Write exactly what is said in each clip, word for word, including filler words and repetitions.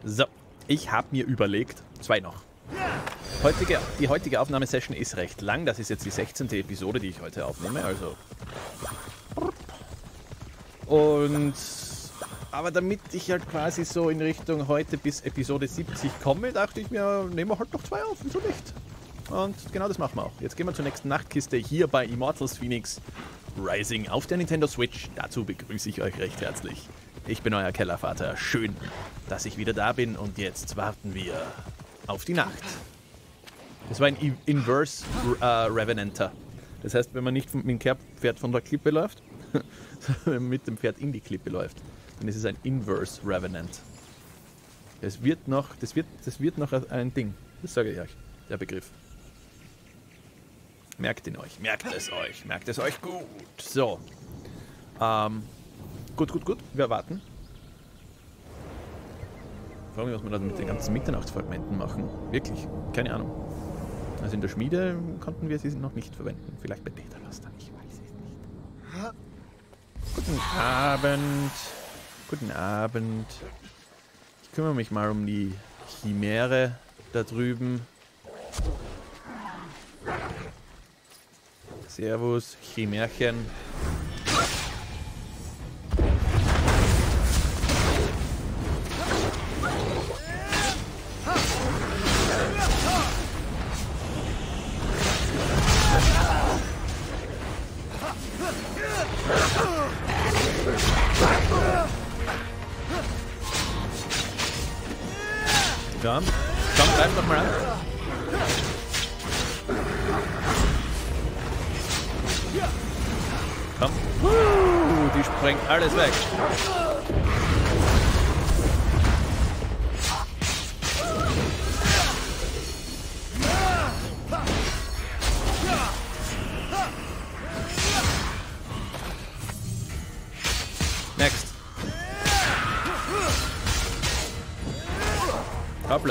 So, ich habe mir überlegt, zwei noch. Heutige, die heutige Aufnahmesession ist recht lang. Das ist jetzt die sechzehnte Episode, die ich heute aufnehme. Also. Und. Aber damit ich halt quasi so in Richtung heute bis Episode siebzig komme, dachte ich mir, nehmen wir halt noch zwei auf, wieso nicht? Und genau das machen wir auch. Jetzt gehen wir zur nächsten Nachtkiste hier bei Immortals Phoenix Rising auf der Nintendo Switch. Dazu begrüße ich euch recht herzlich. Ich bin euer Kellervater. Schön, dass ich wieder da bin und jetzt warten wir auf die Nacht. Das war ein Inverse äh, Revenanter. Das heißt, wenn man nicht mit dem Pferd von der Klippe läuft, sondern mit dem Pferd in die Klippe läuft, dann ist es ein Inverse Revenant. Das wird noch, das wird, das wird noch ein Ding. Das sage ich euch, der Begriff. Merkt ihn euch, merkt es euch, merkt es euch gut. So. Ähm, gut, gut, gut. Wir warten. Ich frage mich, was wir dann mit den ganzen Mitternachtsfragmenten machen. Wirklich, keine Ahnung. Also in der Schmiede konnten wir sie noch nicht verwenden. Vielleicht bei Daedalus dann, ich weiß es nicht. Guten Abend. Guten Abend. Ich kümmere mich mal um die Chimäre da drüben. Servus, Chimärchen. Komm, komm, greif doch mal an. Komm. Uh, die sprengt alles weg. Next. Hoppla.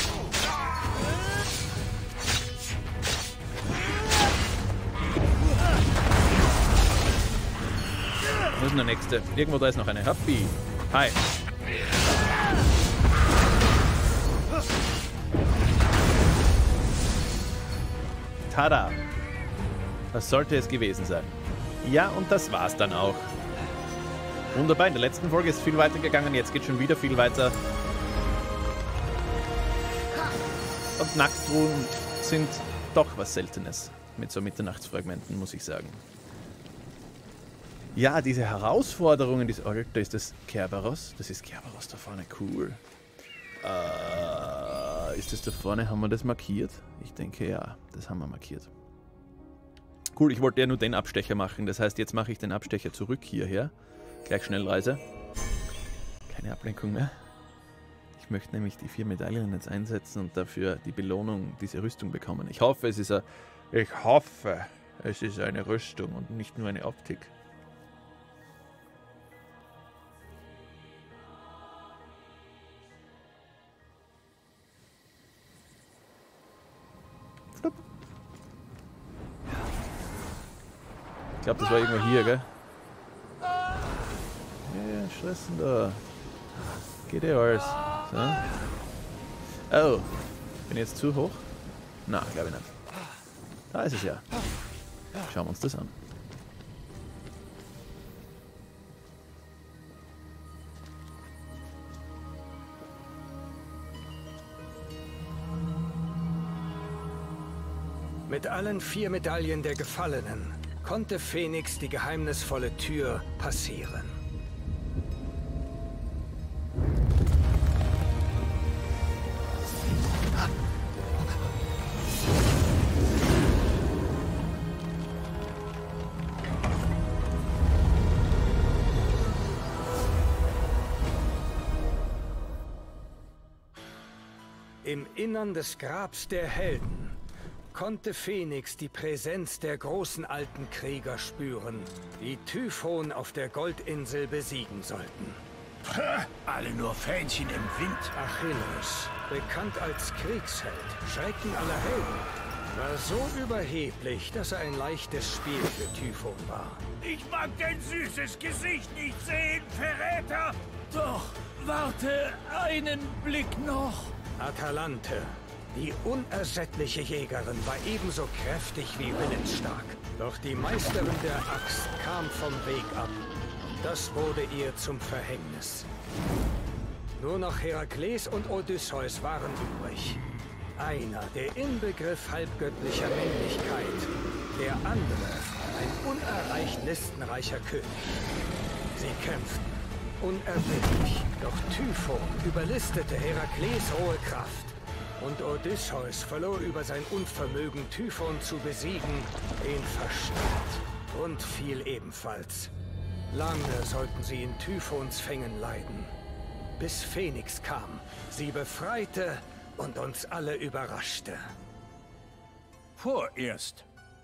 Wo ist denn der nächste? Irgendwo da ist noch eine. Happy. Hi. Tada. Das sollte es gewesen sein. Ja, und das war's dann auch. Wunderbar. In der letzten Folge ist viel weiter gegangen. Jetzt geht schon wieder viel weiter. Und Nacktruhen sind doch was Seltenes mit so Mitternachtsfragmenten, muss ich sagen. Ja, diese Herausforderungen, diese, oh, da ist das Kerberos. Das ist Kerberos da vorne, cool. Äh, ist das da vorne, haben wir das markiert? Ich denke ja, das haben wir markiert. Cool, ich wollte ja nur den Abstecher machen, das heißt, jetzt mache ich den Abstecher zurück hierher. Gleich Schnellreise. Keine Ablenkung mehr. Ich möchte nämlich die vier Medaillen jetzt einsetzen und dafür die Belohnung, diese Rüstung bekommen. Ich hoffe, es ist, a, ich hoffe, es ist eine Rüstung und nicht nur eine Optik. Flupp. Ich glaube, das war irgendwo hier, gell? Ja, stressen da. Geht eh alles. So. Oh, bin ich jetzt zu hoch? Na, glaube ich nicht. Da ist es ja. Schauen wir uns das an. Mit allen vier Medaillen der Gefallenen konnte Phoenix die geheimnisvolle Tür passieren. Im Innern des Grabs der Helden konnte Phoenix die Präsenz der großen alten Krieger spüren, die Typhon auf der Goldinsel besiegen sollten. Ha, alle nur Fähnchen im Wind. Achilles, bekannt als Kriegsheld, Schrecken aller Helden, war so überheblich, dass er ein leichtes Spiel für Typhon war. Ich mag dein süßes Gesicht nicht sehen, Verräter! Doch, Warte einen Blick noch. Atalante, die unersättliche Jägerin, war ebenso kräftig wie willensstark. Doch die Meisterin der Axt kam vom Weg ab. Das wurde ihr zum Verhängnis. Nur noch Herakles und Odysseus waren übrig. Einer der Inbegriff halbgöttlicher Männlichkeit, der andere ein unerreicht listenreicher König. Sie kämpften unerbittlich, doch Typhon überlistete Herakles rohe Kraft. Und Odysseus verlor über sein Unvermögen, Typhon zu besiegen, den Verstand und fiel ebenfalls. Lange sollten sie in Typhons Fängen leiden, bis Phoenix kam, sie befreite und uns alle überraschte. Vorerst.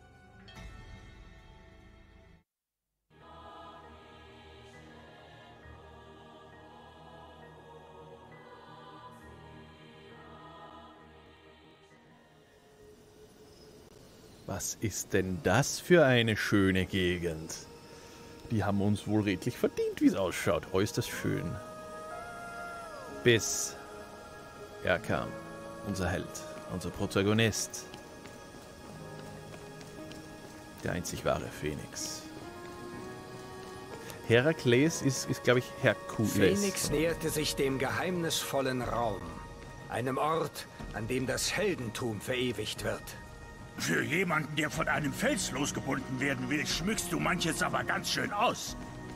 Was ist denn das für eine schöne Gegend? Die haben uns wohl redlich verdient, wie es ausschaut. Oh, ist das schön. Bis er kam, unser Held, unser Protagonist. Der einzig wahre Phoenix. Herakles ist, ist glaube ich, Herkules. Phoenix näherte sich dem geheimnisvollen Raum. Einem Ort, an dem das Heldentum verewigt wird. Für jemanden, der von einem Fels losgebunden werden will, schmückst du manches aber ganz schön aus.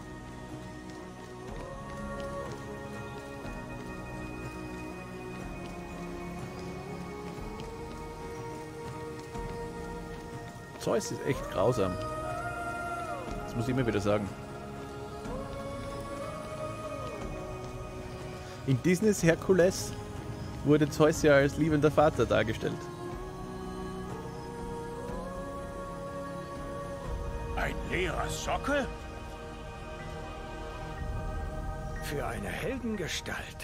Zeus ist echt grausam. Das muss ich immer wieder sagen. In Disneys Herkules wurde Zeus ja als liebender Vater dargestellt. Ein leerer Sockel? Für eine Heldengestalt.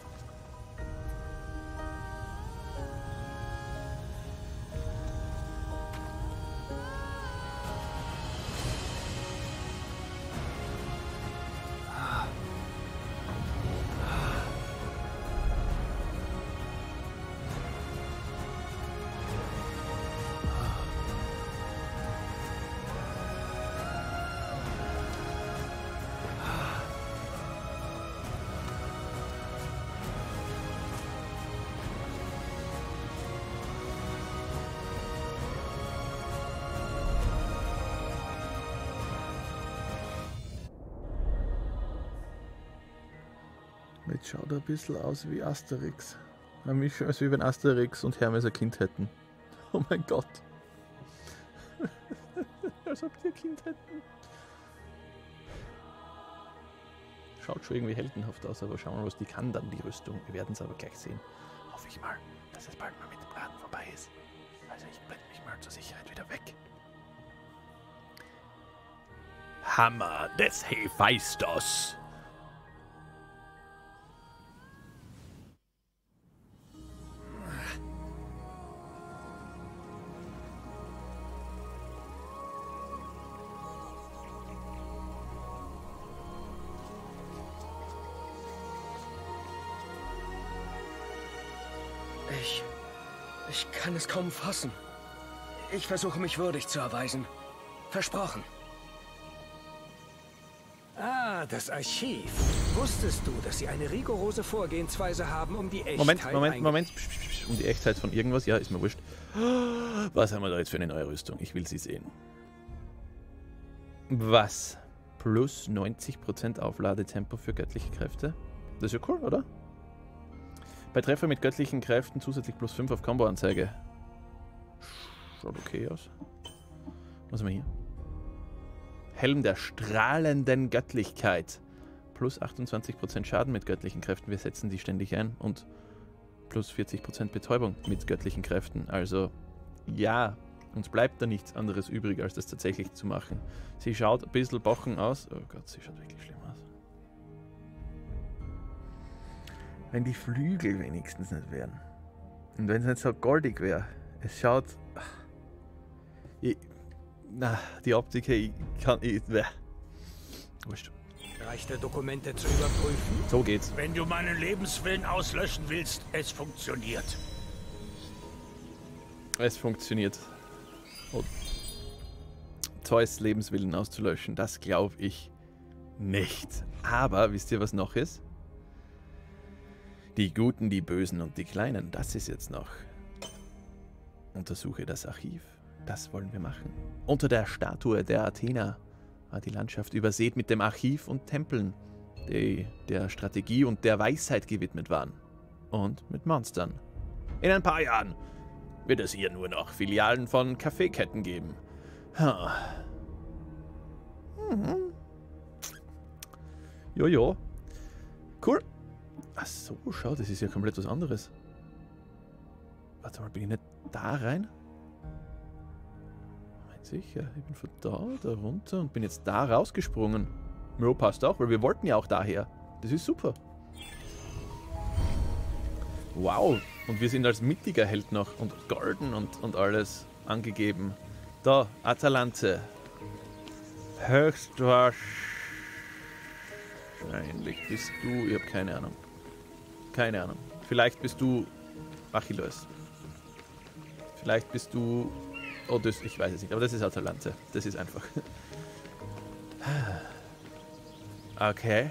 Jetzt schaut er ein bisschen aus wie Asterix. Eine Mischung, als wie wenn Asterix und Hermes ein Kind hätten. Oh mein Gott. Als ob die ein Kind hätten. Schaut schon irgendwie heldenhaft aus, aber schauen wir mal, was die kann dann, die Rüstung. Wir werden es aber gleich sehen. Hoffe ich mal, dass es bald mal mit dem Laden vorbei ist. Also ich blende mich mal zur Sicherheit wieder weg. Hammer des Hephaistos. Ich... Ich kann es kaum fassen. Ich versuche mich würdig zu erweisen. Versprochen. Ah, das Archiv. Wusstest du, dass sie eine rigorose Vorgehensweise haben, um die Echtheit... Moment, Moment, Moment. Psch, psch, psch. Um die Echtheit von irgendwas? Ja, ist mir wurscht. Was haben wir da jetzt für eine neue Rüstung? Ich will sie sehen. Was? Plus neunzig Prozent Aufladetempo für göttliche Kräfte? Das ist ja cool, oder? Bei Treffer mit göttlichen Kräften zusätzlich plus fünf auf Combo-Anzeige. Schaut okay aus. Was haben wir hier? Helm der strahlenden Göttlichkeit. Plus achtundzwanzig Prozent Schaden mit göttlichen Kräften. Wir setzen die ständig ein. Und plus vierzig Prozent Betäubung mit göttlichen Kräften. Also, ja, uns bleibt da nichts anderes übrig, als das tatsächlich zu machen. Sie schaut ein bisschen bochen aus. Oh Gott, sie schaut wirklich schlimm aus. Wenn die Flügel wenigstens nicht wären. Und wenn es nicht so goldig wäre. Es schaut... Ich, na, die Optik, ich kann... Ich, bäh. Wurscht. Reicht Dokumente zu überprüfen? So geht's. Wenn du meinen Lebenswillen auslöschen willst, es funktioniert. Es funktioniert. Und Zeus Lebenswillen auszulöschen, das glaube ich nicht. Aber wisst ihr, was noch ist? Die Guten, die Bösen und die Kleinen, das ist jetzt noch. Untersuche das Archiv. Das wollen wir machen. Unter der Statue der Athena war die Landschaft übersät mit dem Archiv und Tempeln, die der Strategie und der Weisheit gewidmet waren. Und mit Monstern. In ein paar Jahren wird es hier nur noch Filialen von Kaffeeketten geben. Huh. Mhm. Jojo. Cool. Ach so, schau, das ist ja komplett was anderes. Warte mal, bin ich nicht da rein? Moment, sicher, ich bin von da, da runter und bin jetzt da rausgesprungen. Jo, passt auch, weil wir wollten ja auch daher. Das ist super. Wow, und wir sind als mittiger Held noch und golden und, und alles angegeben. Da, Atalante. Höchstwahrscheinlich bist du, ich habe keine Ahnung. Keine Ahnung. Vielleicht bist du Achilles. Vielleicht bist du Odysseus, ich weiß es nicht, aber das ist Atalante. Das ist einfach. Okay.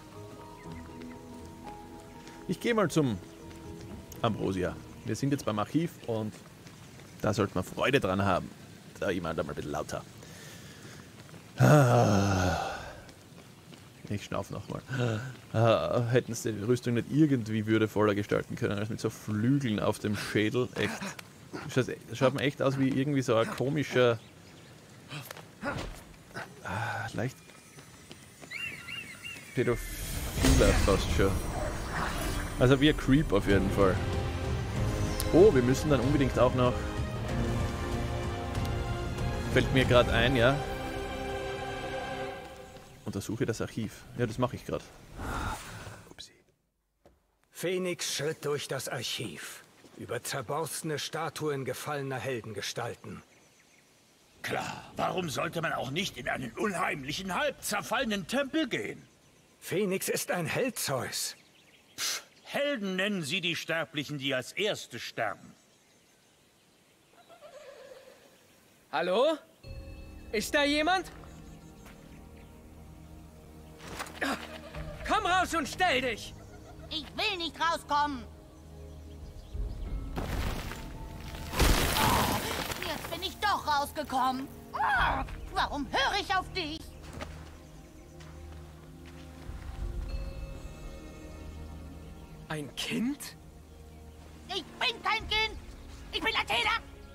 Ich gehe mal zum Ambrosia. Wir sind jetzt beim Archiv und da sollte man Freude dran haben. Da jemand einmal ein bisschen lauter. Ich schnauf nochmal. Hätten sie die Rüstung nicht irgendwie würdevoller gestalten können, als mit so Flügeln auf dem Schädel. Echt. Das schaut mir echt aus wie irgendwie so ein komischer. Ah, leicht. Pädophiler fast schon. Also wie ein Creep auf jeden Fall. Oh, wir müssen dann unbedingt auch noch. Fällt mir gerade ein, ja. Untersuche das Archiv. Ja, das mache ich gerade. Upsi. Phoenix schritt durch das Archiv. Über zerborstene Statuen gefallener Heldengestalten. Klar, warum sollte man auch nicht in einen unheimlichen, halb zerfallenen Tempel gehen? Phoenix ist ein Held, Zeus. Pff, Helden nennen sie die Sterblichen, die als Erste sterben. Hallo? Ist da jemand? Komm raus und stell dich! Ich will nicht rauskommen. Oh, jetzt bin ich doch rausgekommen. Oh, warum höre ich auf dich? Ein Kind? Ich bin kein Kind. Ich bin Athena.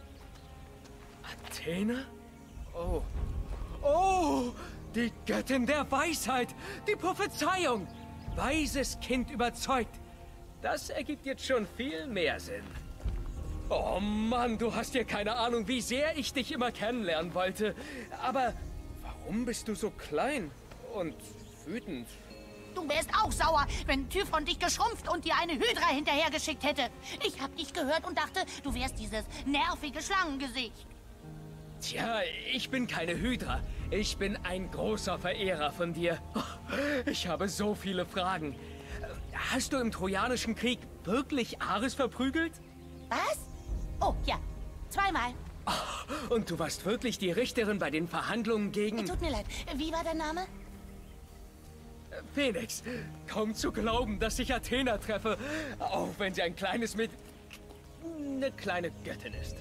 Athena? Oh. Oh! Die Göttin der Weisheit! Die Prophezeiung! Weises Kind überzeugt! Das ergibt jetzt schon viel mehr Sinn. Oh Mann, du hast ja keine Ahnung, wie sehr ich dich immer kennenlernen wollte. Aber warum bist du so klein und wütend? Du wärst auch sauer, wenn Typhon dich geschrumpft und dir eine Hydra hinterhergeschickt hätte. Ich hab dich gehört und dachte, du wärst dieses nervige Schlangengesicht. Tja, ich bin keine Hydra. Ich bin ein großer Verehrer von dir. Ich habe so viele Fragen. Hast du im Trojanischen Krieg wirklich Ares verprügelt? Was? Oh, ja. Zweimal. Und du warst wirklich die Richterin bei den Verhandlungen gegen... Tut mir leid. Wie war dein Name? Phoenix. Kaum zu glauben, dass ich Athena treffe. Auch wenn sie ein kleines Mäd... eine kleine Göttin ist.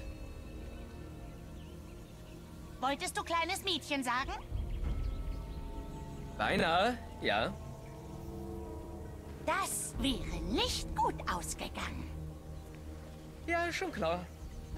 Wolltest du kleines Mädchen sagen? Beinahe, ja. Das wäre nicht gut ausgegangen. Ja, schon klar.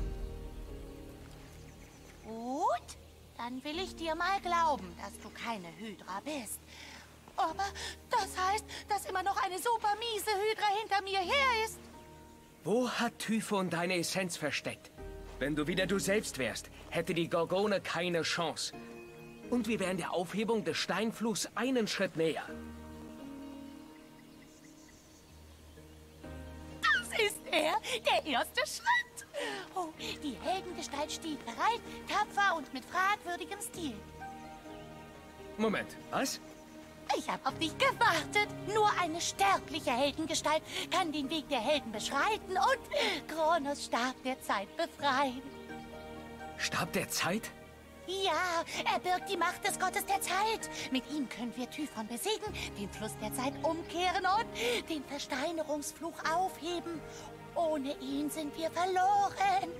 Gut, dann will ich dir mal glauben, dass du keine Hydra bist. Aber das heißt, dass immer noch eine super miese Hydra hinter mir her ist. Wo hat Typhon deine Essenz versteckt? Wenn du wieder du selbst wärst, hätte die Gorgone keine Chance. Und wir wären der Aufhebung des Steinfluchs einen Schritt näher. Das ist er, der erste Schritt. Oh, die Heldengestalt steht bereit, tapfer und mit fragwürdigem Stil. Moment, was? Ich habe auf dich gewartet. Nur eine sterbliche Heldengestalt kann den Weg der Helden beschreiten und Kronos Stab der Zeit befreien. Stab der Zeit? Ja, er birgt die Macht des Gottes der Zeit. Mit ihm können wir Typhon besiegen, den Fluss der Zeit umkehren und den Versteinerungsfluch aufheben. Ohne ihn sind wir verloren.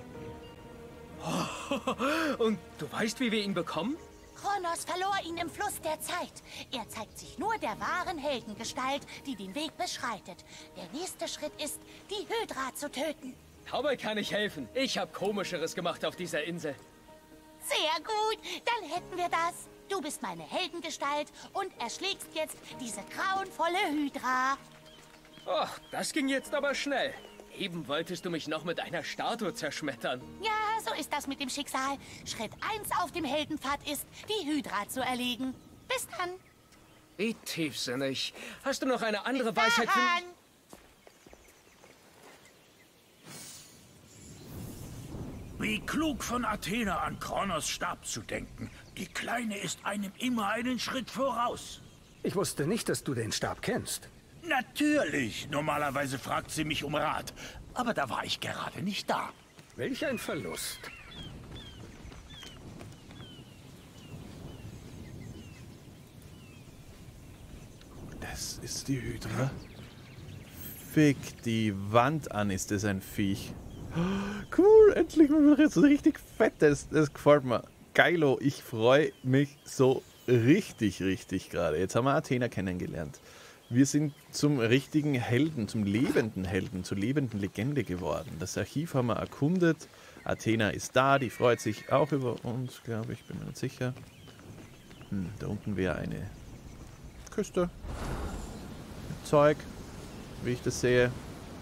Und du weißt, wie wir ihn bekommen? Kronos verlor ihn im Fluss der Zeit. Er zeigt sich nur der wahren Heldengestalt, die den Weg beschreitet. Der nächste Schritt ist, die Hydra zu töten. Dabei kann ich helfen. Ich habe Komischeres gemacht auf dieser Insel. Sehr gut, dann hätten wir das. Du bist meine Heldengestalt und erschlägst jetzt diese grauenvolle Hydra. Ach, das ging jetzt aber schnell. Eben wolltest du mich noch mit einer Statue zerschmettern. Ja, so ist das mit dem Schicksal. Schritt eins auf dem Heldenpfad ist, die Hydra zu erlegen. Bis dann. Wie tiefsinnig. Hast du noch eine andere Weisheit für Daran. mich? Wie klug von Athena, an Kronos Stab zu denken. Die Kleine ist einem immer einen Schritt voraus. Ich wusste nicht, dass du den Stab kennst. Natürlich. Normalerweise fragt sie mich um Rat. Aber da war ich gerade nicht da. Welch ein Verlust. Das ist die Hydra. Fick die Wand an, ist das ein Viech. Cool, endlich mal was richtig Fettes. Das gefällt mir. Geilo, ich freue mich so richtig, richtig gerade. Jetzt haben wir Athena kennengelernt. Wir sind zum richtigen Helden, zum lebenden Helden, zur lebenden Legende geworden. Das Archiv haben wir erkundet. Athena ist da, die freut sich auch über uns, glaube ich, bin mir nicht sicher. Hm, da unten wäre eine Küste. Zeug, wie ich das sehe.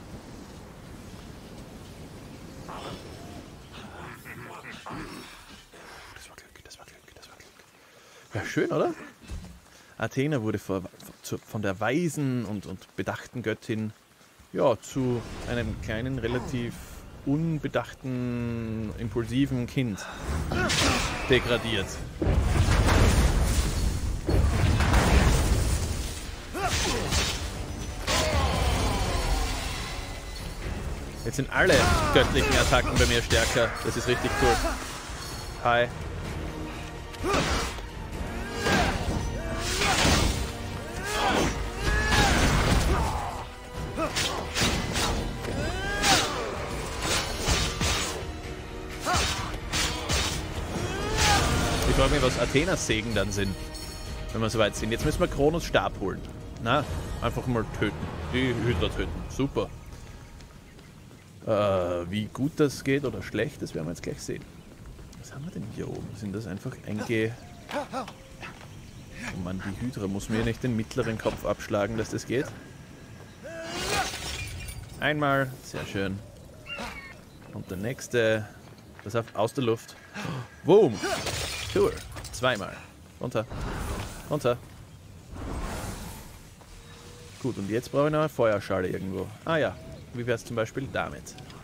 Das war Glück, das war Glück, das war Glück. Ja, schön, oder? Athena wurde vor, zu, von der weisen und, und bedachten Göttin ja, zu einem kleinen, relativ unbedachten, impulsiven Kind degradiert. Jetzt sind alle göttlichen Attacken bei mir stärker. Das ist richtig cool. Hi. Ich frage mich, was Athenas Segen dann sind, wenn wir soweit sind. Jetzt müssen wir Kronos Stab holen. Na, einfach mal töten. Die Hydra töten. Super. Äh, wie gut das geht oder schlecht, das werden wir jetzt gleich sehen. Was haben wir denn hier oben? Sind das einfach einge... Oh Mann, die Hydra muss mir nicht den mittleren Kopf abschlagen, dass das geht. Einmal, sehr schön. Und der nächste, pass auf, aus der Luft. Boom! Cool. Zweimal. Runter. Runter. Gut, und jetzt brauche ich noch eine Feuerschale irgendwo. Ah ja, wie wäre es zum Beispiel damit?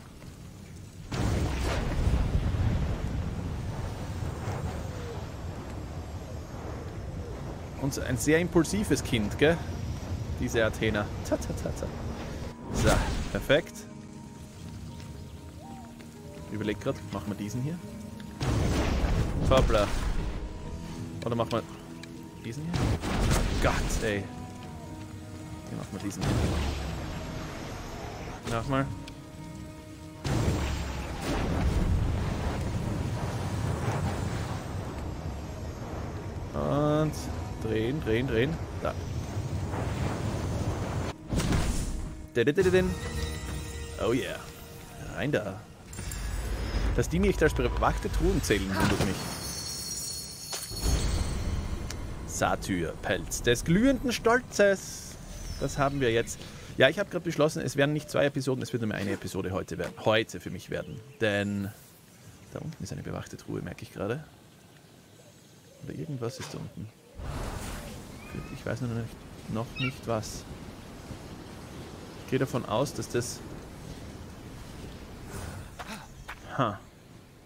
Und ein sehr impulsives Kind, gell? Diese Athena. Ta, ta, ta, ta. So, perfekt. Ich überleg gerade, machen wir diesen hier? Hoppla. Oder machen wir diesen hier? Gott, ey. Hier machen wir diesen hier. Nochmal. Und drehen, drehen, drehen. Da. Oh yeah. Rein da. Dass die nicht als bewachte Truhen zählen, wundert mich. Satyr, Pelz des glühenden Stolzes. Das haben wir jetzt. Ja, ich habe gerade beschlossen, es werden nicht zwei Episoden, es wird nur eine Episode heute werden. Heute für mich werden. Denn da unten ist eine bewachte Truhe, merke ich gerade. Oder irgendwas ist da unten. Ich weiß noch nicht, noch nicht was. Ich gehe davon aus, dass das... Ha.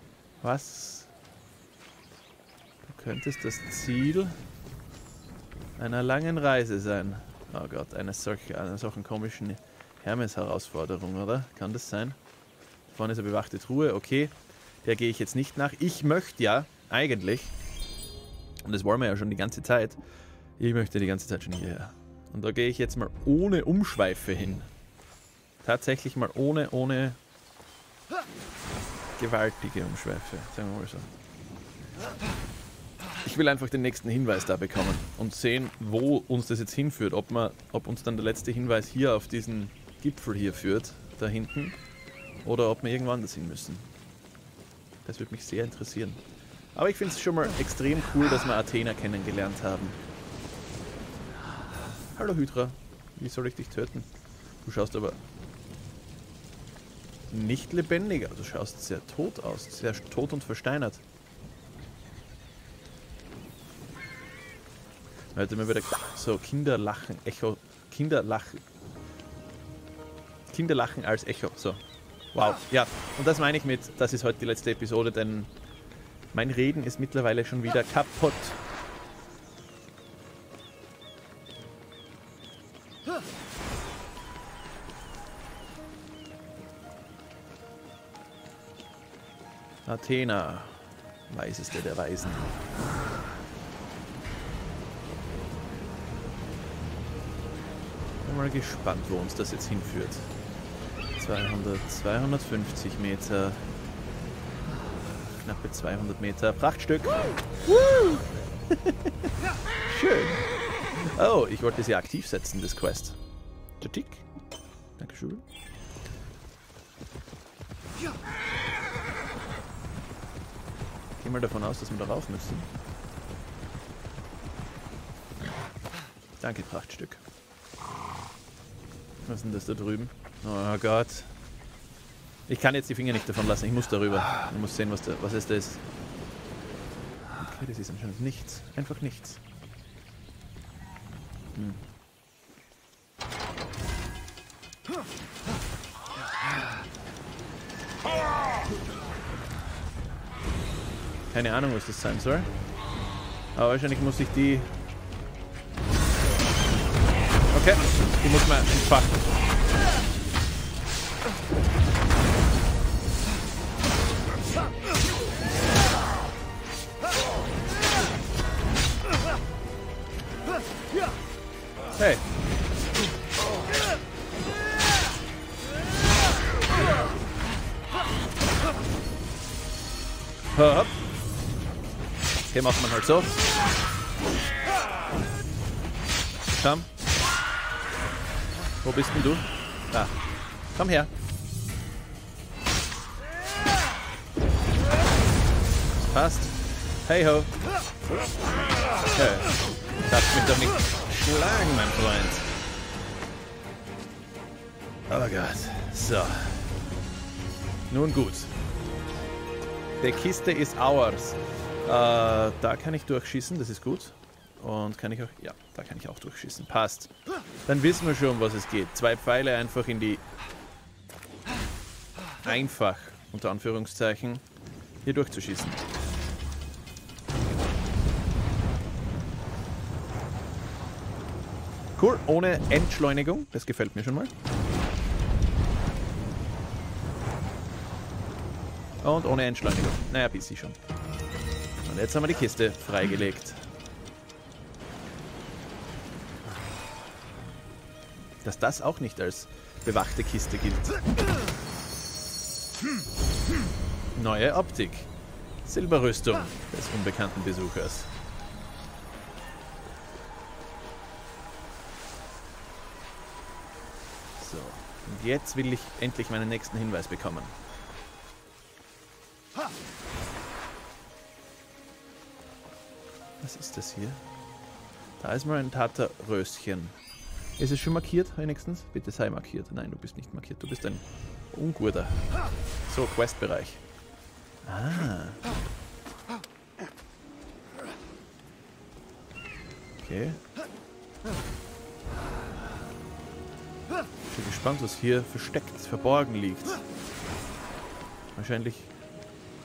Was? Du könntest das Ziel einer langen Reise sein. Oh Gott, eine solche, einer solchen komischen Hermes-Herausforderung, oder? Kann das sein? Vorne ist eine bewachte Truhe, okay. Der gehe ich jetzt nicht nach. Ich möchte ja eigentlich, und das wollen wir ja schon die ganze Zeit, ich möchte die ganze Zeit schon hierher. Und da gehe ich jetzt mal ohne Umschweife hin. Tatsächlich mal ohne, ohne gewaltige Umschweife, sagen wir mal so. Ich will einfach den nächsten Hinweis da bekommen und sehen, wo uns das jetzt hinführt. Ob, man, ob uns dann der letzte Hinweis hier auf diesen Gipfel hier führt, da hinten, oder ob wir irgendwo anders hin müssen. Das würde mich sehr interessieren. Aber ich finde es schon mal extrem cool, dass wir Athena kennengelernt haben. Hallo Hydra, wie soll ich dich töten? Du schaust aber nicht lebendig, also du schaust sehr tot aus, sehr tot und versteinert. Heute mal wieder so Kinderlachen, Echo, Kinderlachen, Kinderlachen als Echo, so. Wow, ja, und das meine ich mit, das ist heute die letzte Episode, denn mein Reden ist mittlerweile schon wieder kaputt. Athena, Weiseste der Weisen. Bin mal gespannt, wo uns das jetzt hinführt. zweihundert, zweihundertfünfzig Meter. Knappe zweihundert Meter. Prachtstück. Schön. Oh, ich wollte sie aktiv setzen, das Quest. Tick. Dankeschön. Geh mal davon aus, dass wir darauf müssen. Danke, Prachtstück. Was ist denn das da drüben? Oh Gott. Ich kann jetzt die Finger nicht davon lassen, ich muss darüber. Ich muss sehen, was, da, was ist das. Okay, das ist anscheinend nichts. Einfach nichts. Hm. Keine Ahnung, was das sein soll. Aber wahrscheinlich muss ich die... Okay, die muss man entfachen. Hey. Hopp. Okay, macht man halt so. Komm. Wo bist denn du? Da. Komm her. Das passt. Hey ho. Okay. Darfst mich doch nicht schlagen, mein Freund. Oh Gott. So. Nun gut. Die Kiste ist ours. Äh, da kann ich durchschießen, das ist gut. Und kann ich auch... Ja, da kann ich auch durchschießen. Passt. Dann wissen wir schon, um was es geht. Zwei Pfeile einfach in die... Einfach, unter Anführungszeichen, hier durchzuschießen. Cool, ohne Entschleunigung. Das gefällt mir schon mal. Und ohne Entschleunigung. Naja, bis sie schon. Und jetzt haben wir die Kiste freigelegt. Dass das auch nicht als bewachte Kiste gilt. Neue Optik. Silberrüstung des unbekannten Besuchers. So, und jetzt will ich endlich meinen nächsten Hinweis bekommen. Was ist das hier? Da ist mal ein Tatarröschen. Ist es schon markiert, wenigstens? Bitte sei markiert. Nein, du bist nicht markiert. Du bist ein Unguter. So, Questbereich. Ah. Okay. Ich bin gespannt, was hier versteckt, verborgen liegt. Wahrscheinlich...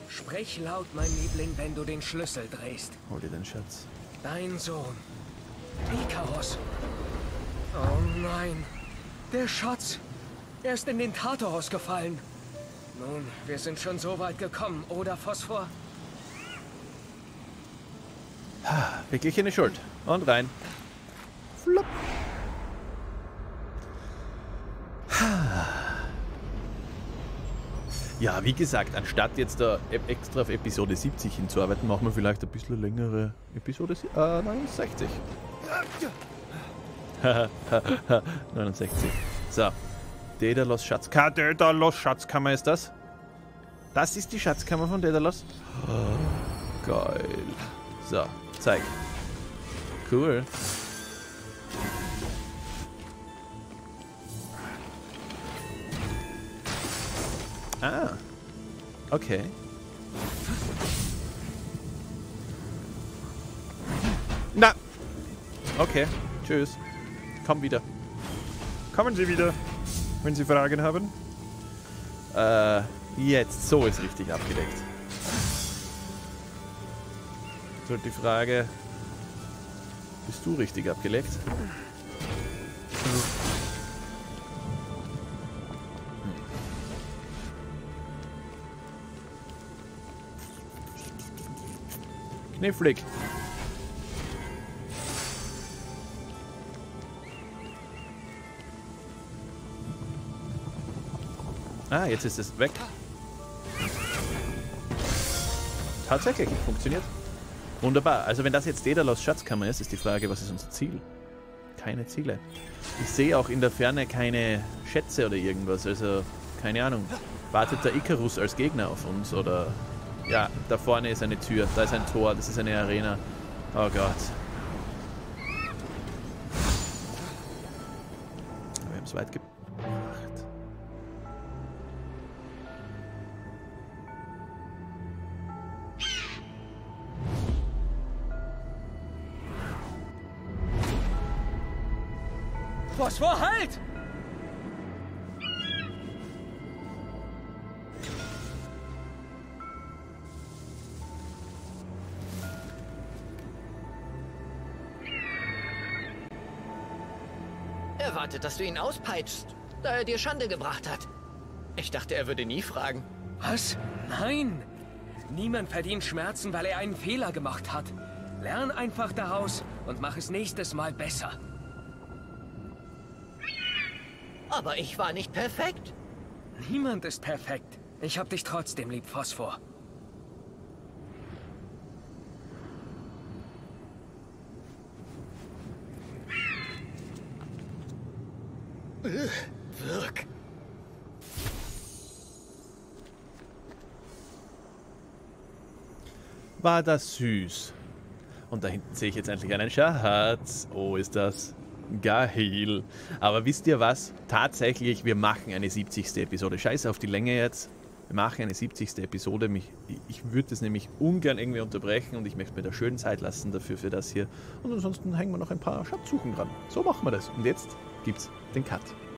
Sprich laut, mein Liebling, wenn du den Schlüssel drehst. Hol dir den Schatz. Dein Sohn. Ikaros. Oh nein. Der Schatz. Er ist in den Tartaros gefallen. Nun, wir sind schon so weit gekommen, oder Phosphor? Wirklich eine Schuld. Und rein. Flop. Ja, wie gesagt, anstatt jetzt da extra auf Episode siebzig hinzuarbeiten, machen wir vielleicht ein bisschen längere Episode äh, neunundsechzig. neunundsechzig. So. Daedalus Schatzkammer. Daedalus Schatzkammer ist das? Das ist die Schatzkammer von Daedalus? Oh, geil. So, zeig. Cool. Ah. Okay. Na. Okay. Tschüss. Komm wieder. Kommen Sie wieder, wenn Sie Fragen haben. Äh, jetzt. So ist richtig abgedeckt. So, die Frage. Bist du richtig abgelegt? Knifflig. Ah, jetzt ist es weg. Tatsächlich, funktioniert. Wunderbar. Also wenn das jetzt Daedalus Schatzkammer ist, ist die Frage, was ist unser Ziel? Keine Ziele. Ich sehe auch in der Ferne keine Schätze oder irgendwas. Also, keine Ahnung. Wartet der Ikarus als Gegner auf uns? Oder... Ja, da vorne ist eine Tür. Da ist ein Tor. Das ist eine Arena. Oh Gott. Wir haben es weit gebracht. Phosphor, halt! Er wartet, dass du ihn auspeitschst, da er dir Schande gebracht hat. Ich dachte, er würde nie fragen. Was? Nein! Niemand verdient Schmerzen, weil er einen Fehler gemacht hat. Lern einfach daraus und mach es nächstes Mal besser. Aber ich war nicht perfekt. Niemand ist perfekt. Ich hab dich trotzdem lieb, Phosphor. Wirk. War das süß. Und da hinten sehe ich jetzt endlich einen Schatz. Oh, ist das geil. Aber wisst ihr was? Tatsächlich, wir machen eine siebzigste Episode. Scheiß auf die Länge jetzt. Wir machen eine siebzigste Episode. Mich, ich würde das nämlich ungern irgendwie unterbrechen und ich möchte mir da schön Zeit lassen dafür für das hier. Und ansonsten hängen wir noch ein paar Schatzsuchen dran. So machen wir das. Und jetzt gibt's den Cut.